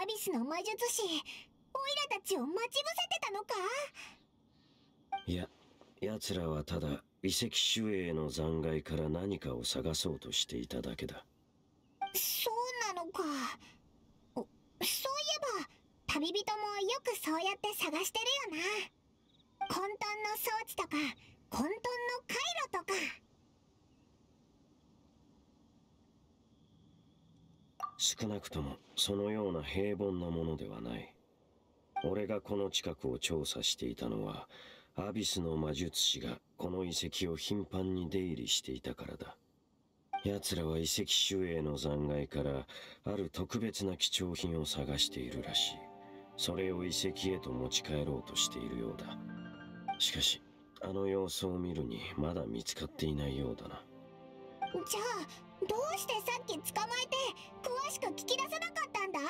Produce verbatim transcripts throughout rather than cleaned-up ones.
アビスの魔術師、オイラたちを待ち伏せてたのか？ いや、奴らはただ遺跡守衛の残骸から何かを探そうとしていただけだ。 そうなのか。お、そういえば旅人もよくそうやって探してるよな。混沌の装置とか混沌の回路とか。 少なくともそのような平凡なものではない。俺がこの近くを調査していたのは、アビスの魔術師がこの遺跡を頻繁に出入りしていたからだ。奴らは遺跡守衛の残骸からある特別な貴重品を探しているらしい。それを遺跡へと持ち帰ろうとしているようだ。しかしあの様子を見るにまだ見つかっていないようだな。 じゃあどうしてさっき捕まえて詳しく聞き出さなかったんだ？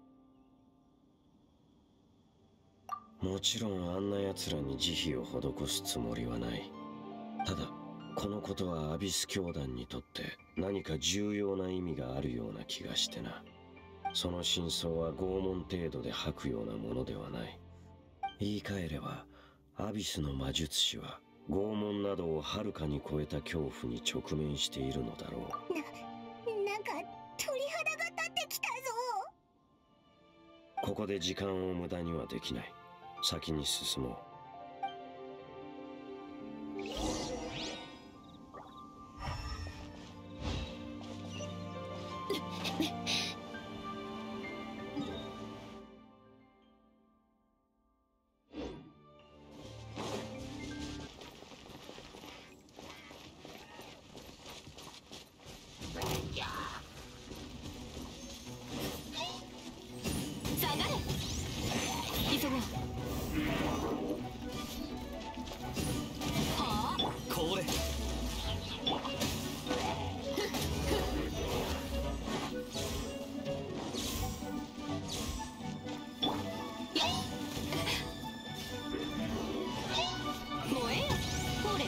もちろんあんな奴らに慈悲を施すつもりはない。ただこのことはアビス教団にとって何か重要な意味があるような気がしてな。その真相は拷問程度で吐くようなものではない。言い換えればアビスの魔術師は拷問などをはるかに超えた恐怖に直面しているのだろう。な、 なんか鳥肌が立ってきたぞ。 ここで時間を無駄にはできない。先に進もう。 下がれ。急ごう。はあ、 これ燃えよ。ほれ。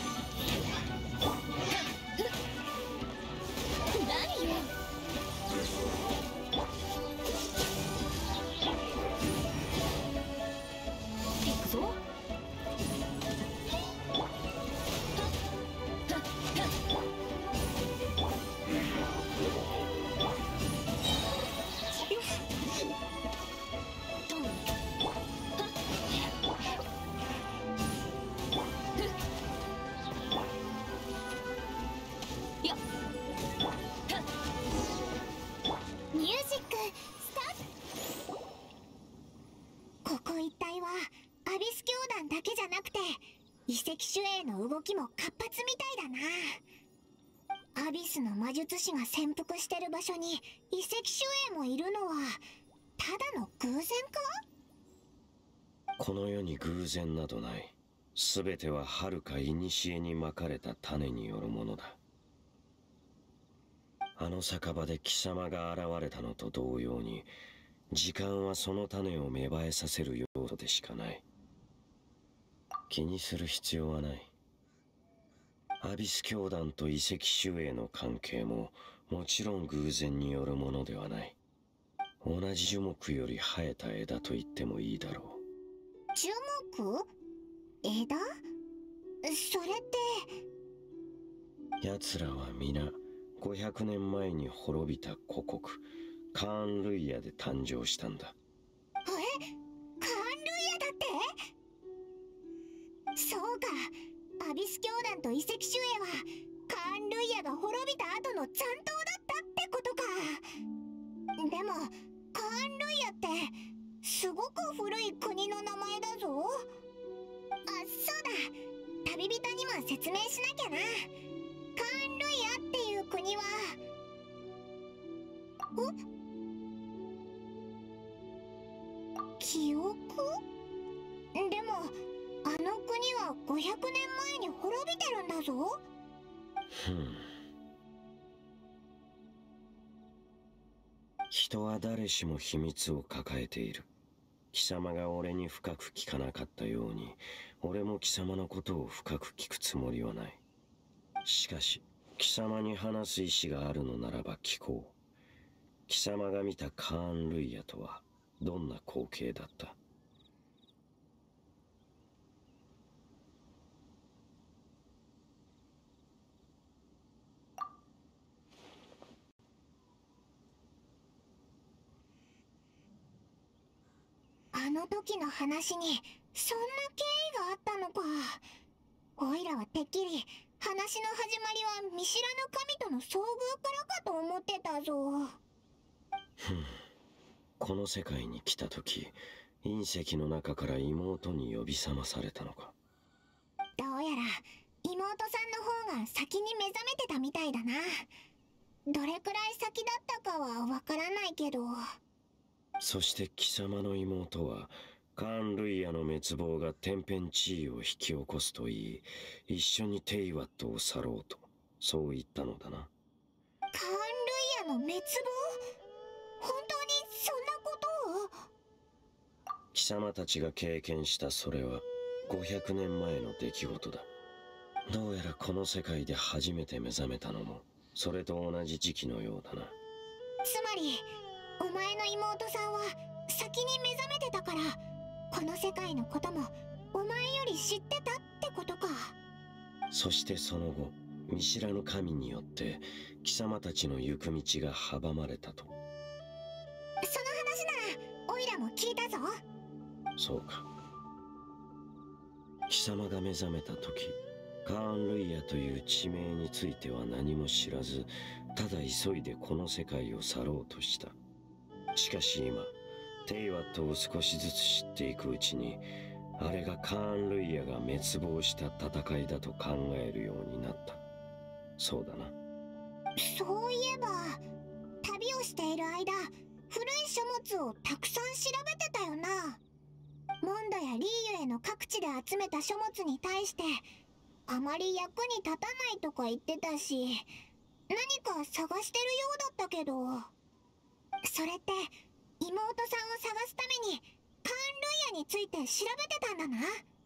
何よ。行くぞ。ミュージックスタート。ここ一帯はアビス教団だけじゃなくて遺跡守衛の動きも活発みたいだな。アビスの魔術師が潜伏してる場所に遺跡守衛もいるのはただの偶然か？ この世に偶然などない。全ては遥か古にまかれた種によるものだ。あの酒場で貴様が現れたのと同様に、時間はその種を芽生えさせる要素でしかない。気にする必要はない。アビス教団と遺跡守衛の関係ももちろん偶然によるものではない。同じ樹木より生えた枝と言ってもいいだろう。 樹木？枝？それって。 奴らは皆ごひゃくねんまえに滅びた古国カーン・ルイヤで誕生したんだ。 え？カーン・ルイヤだって？そうか。アビス教団と遺跡守衛はカーン・ルイヤが滅びた後の残党だったってことか。でもカーン・ルイヤってすごく古い国の名前だぞ。あ、そうだ。旅人にも説明しなきゃな。カーン・ルイヤっていう国はお記憶？でもあの国はごひゃくねんまえに滅びてるんだぞ。 ふん。人は誰しも秘密を抱えている。貴様が俺に深く聞かなかったように、俺も貴様のことを深く聞くつもりはない。しかし貴様に話す意思があるのならば聞こう。貴様が見たカーン・ルイヤとはどんな光景だった？ あの時の話にそんな経緯があったのか。オイラはてっきり話の始まりは見知らぬ神との遭遇からかと思ってたぞ。 ふん。この世界に来た時、隕石の中から妹に呼び覚まされたのか。 どうやら妹さんの方が先に目覚めてたみたいだな。どれくらい先だったかはわからないけど。 そして貴様の妹はカーン・ルイヤの滅亡が天変地異を引き起こすと言い、一緒にテイワットを去ろうと、そう言ったのだな。 カーン・ルイヤの滅亡？本当にそんなことを？ 貴様たちが経験したそれはごひゃくねんまえの出来事だ。どうやらこの世界で初めて目覚めたのもそれと同じ時期のようだな。 つまりお前の妹さんは先に目覚めてたから、この世界のこともお前より知ってたってことか。 そしてその後、見知らぬ神によって貴様たちの行く道が阻まれたと。 その話ならオイラも聞いたぞ。 そうか。貴様が目覚めた時、カーン・ルイヤという地名については何も知らず、ただ急いでこの世界を去ろうとした。しかし今、テイワットを少しずつ知っていくうちに、あれがカーン・ルイヤが滅亡した戦いだと考えるようになった。そうだな。 そういえば旅をしている間、古い書物をたくさん調べてたよな。モンドやリーユへの各地で集めた書物に対してあまり役に立たないとか言ってたし、何か探してるようだったけど。それって妹さんを探すためにカーン・ルイヤについて調べてたんだな。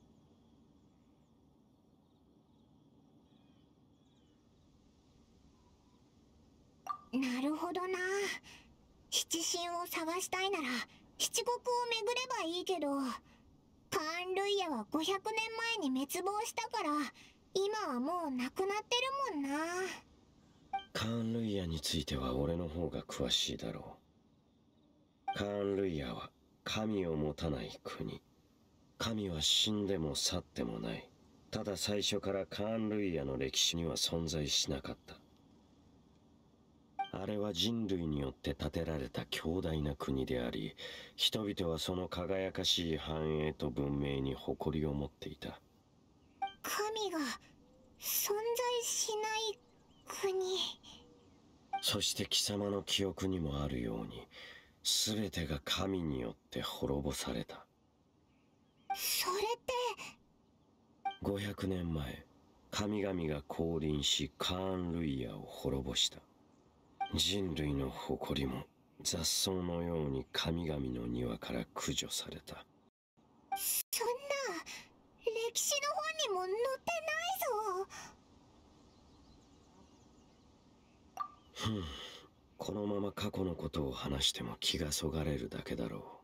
なるほどな。七神を探したいなら七国を巡ればいいけど、カーン・ルイヤはごひゃくねんまえに滅亡したから今はもう亡くなってるもんな。 カーン・ルイヤについては俺の方が詳しいだろう。カーン・ルイヤは神を持たない国。神は死んでも去ってもない。ただ最初からカーン・ルイヤの歴史には存在しなかった。あれは人類によって建てられた強大な国であり、人々はその輝かしい繁栄と文明に誇りを持っていた。 神が存在しない国。 そして貴様の記憶にもあるように、全てが神によって滅ぼされた。 それってごひゃくねんまえ、神々が降臨しカーン・ルイヤを滅ぼした。人類の誇りも雑草のように神々の庭から駆除された。 そんな歴史の本にも載ってないぞ。 ふん、このまま過去のことを話しても気がそがれるだけだろ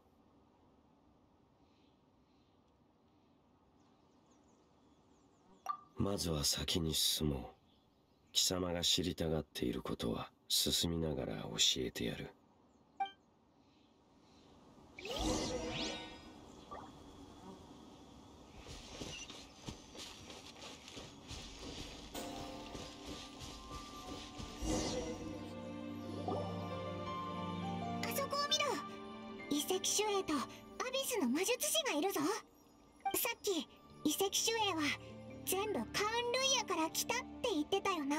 う。まずは先に進もう。貴様が知りたがっていることは進みながら教えてやる。 あそこを見ろ。遺跡守衛とアビスの魔術師がいるぞ。さっき遺跡守衛は全部カーン・ルイヤから来たって言ってたよな。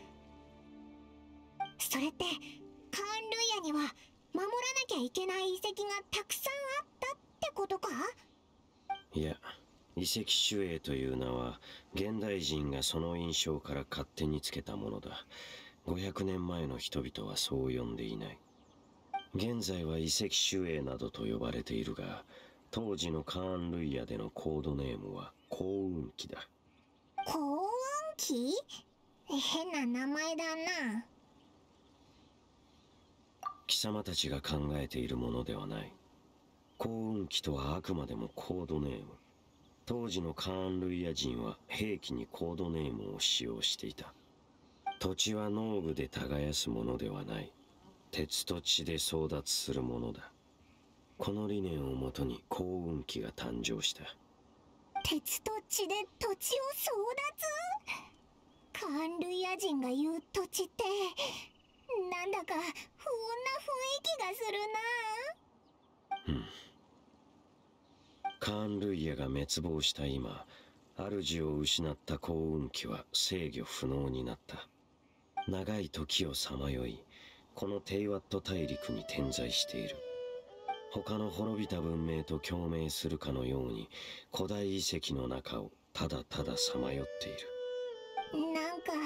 それってカーン・ルイヤには守らなきゃいけない遺跡がたくさんあったってことか？ いや、遺跡守衛という名は現代人がその印象から勝手につけたものだ。ごひゃくねんまえの人々はそう呼んでいない。現在は遺跡守衛などと呼ばれているが、当時のカーン・ルイヤでのコードネームは幸運期だ。 幸運期？変な名前だな。 貴様たちが考えているものではない。 幸運期とはあくまでもコードネーム。当時のカーン・ルイヤ人は兵器にコードネームを使用していた。土地は農具で耕すものではない。鉄と血で争奪するものだ。この理念をもとに幸運期が誕生した。 鉄と血で土地を争奪？カーン・ルイヤ人が言う土地ってなんだか不穏な雰囲気がするな。 うん。カーン・ルイヤが滅亡した今、主を失った幸運期は制御不能になった。長い時をさまよい、このテイワット大陸に点在している。他の滅びた文明と共鳴するかのように古代遺跡の中をただたださまよっている。 なんかかわい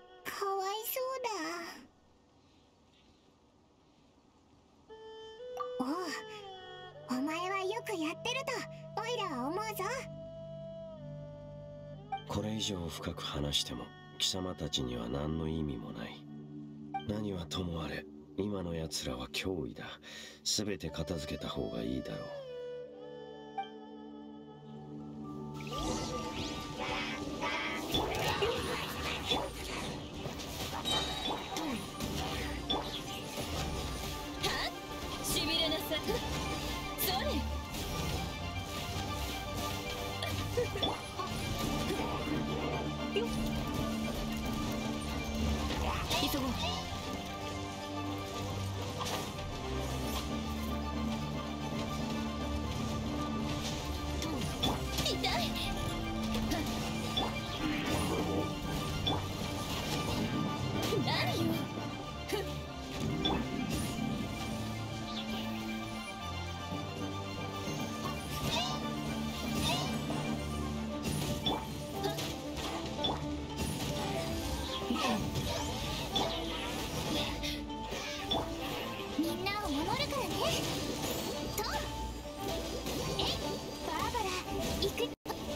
そうだ。おう、お前はよくやってるとオイラは思うぞ。 これ以上深く話しても貴様たちには何の意味もない。何はともあれ今の奴らは脅威だ。全て片付けた方がいいだろう。 しびれなさそれ急ごう。 みんなを守るからね。とえい、バーバラ行く。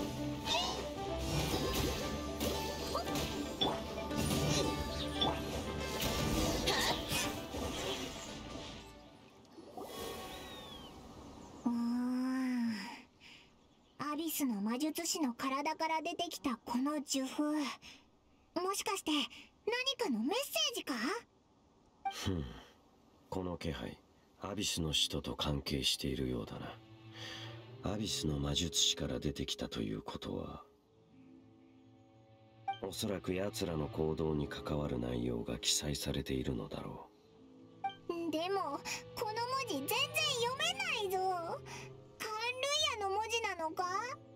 うーん、アビスの魔術師の体から出てきたこの呪符、もしかして何かのメッセージか？ ふん、この気配、アビスの使徒と関係しているようだな。アビスの魔術師から出てきたということは、おそらく奴らの行動に関わる内容が記載されているのだろでもこの文字全然読めないぞ。カーン・ルイヤの文字なのか？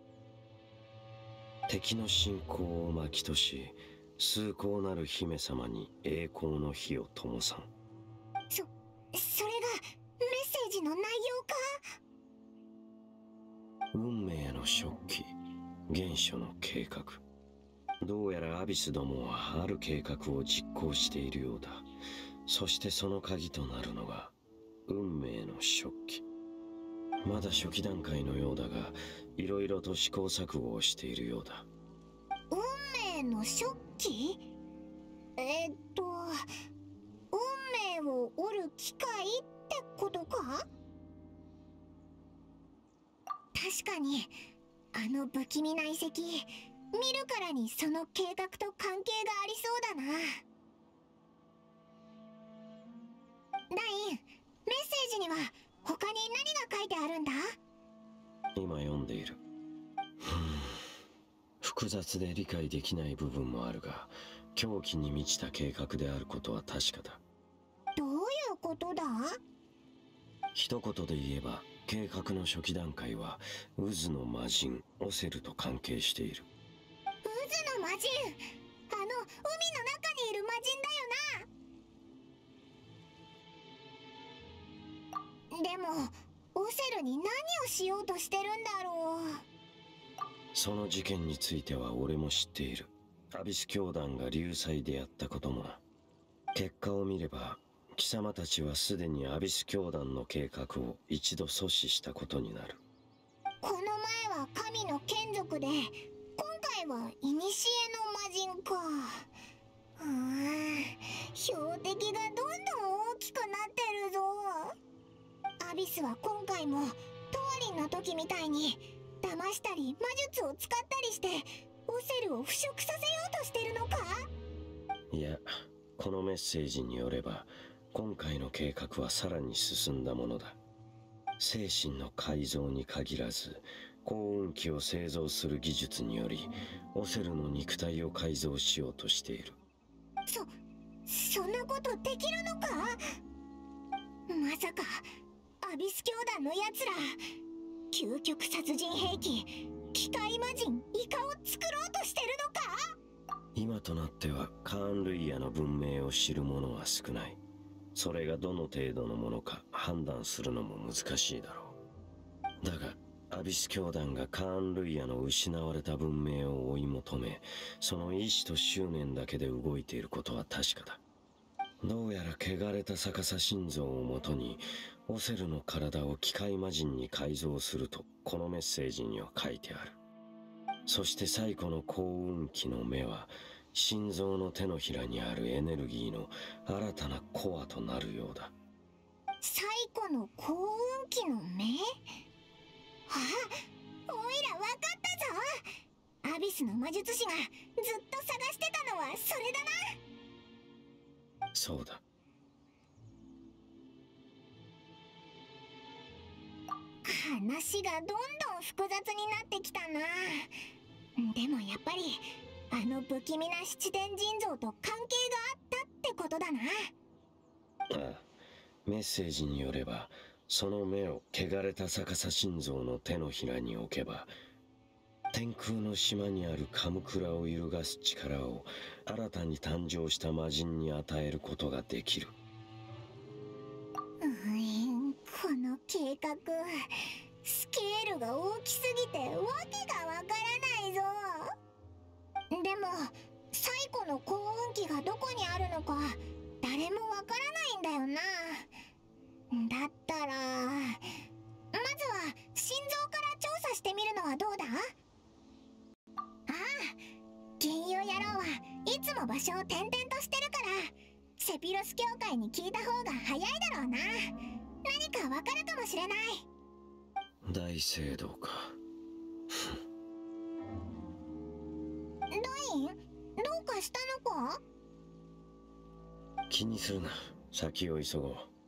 う。敵の信仰を巻きとし、崇高なる姫様に栄光の火を灯さん。 そ、それがメッセージの内容か？ 運命の食器、原初の計画。どうやらアビスどもはある計画を実行しているようだ。そしてその鍵となるのが運命の食器。まだ初期段階のようだが、いろいろと試行錯誤をしているようだ。 運命の食器？えー、っと運命を折る機械ってことか？確かにあの不気味な遺跡、見るからにその計画と関係がありそうだな。ダイン、メッセージには他に何が書いてあるんだ？ 今読んでいる。ふん、複雑で理解できない部分もあるが、狂気に満ちた計画であることは確かだ。 どういうことだ？ 一言で言えば、計画の初期段階は渦の魔人オセルと関係している。 渦の魔人、あの海の中にいる魔人だよな。でもオセルに何をしようとしてるんだろう。 その事件については俺も知っている。アビス教団が流祭でやったこともな。結果を見れば貴様たちはすでにアビス教団の計画を一度阻止したことになる。 この前は神の眷属で、今回は古の魔人か。うーん、標的がどんどん大きくなってるぞ。アビスは今回も特人の時みたいに騙したり魔術を使ったりしてオセルを腐食させようとしてるのか？ いや、このメッセージによれば今回の計画はさらに進んだものだ。精神の改造に限らず幸運機を製造する技術によりオセルの肉体を改造しようとしている。 そそんなことできるのか？まさかアビス教団のやつら究極殺人兵器機械魔人イカを作ろうとしてるのか？ 今となってはカーン・ルイヤの文明を知る者は少ない。それがどの程度のものか判断するのも難しいだろう。だがアビス教団がカーン・ルイヤの失われた文明を追い求め、その意志と執念だけで動いていることは確かだ。どうやら汚れた逆さ心臓をもとにオセルの体を機械魔人に改造するとこのメッセージには書いてある。そして最古の幸運機の目は心臓の手のひらにあるエネルギーの新たなコアとなるようだ。 最古の幸運機の目？あ、おいらわかったぞ。アビスの魔術師がずっと探してたのはそれだな。 そうだ。 話がどんどん複雑になってきたな。でもやっぱりあの不気味な七天神像と関係があったってことだな。 ああ、メッセージによればその目を汚れた逆さ心臓の手のひらに置けば天空の島にあるカムクラを揺るがす力を新たに誕生した魔人に与えることができる。 うーん、この計画スケールが大きすぎてわけがわからないぞ。でも最古の幸運機がどこにあるのか誰もわからないんだよな。だったらまずは心臓から調査してみるのはどうだ？ああ、金融野郎はいつも場所を転々としてるからセピロス教会に聞いた方が早いだろうな。何かわかるかもしれない。 大聖堂か。 ダイン、どうかしたのか？ 気にするな。先を急ごう。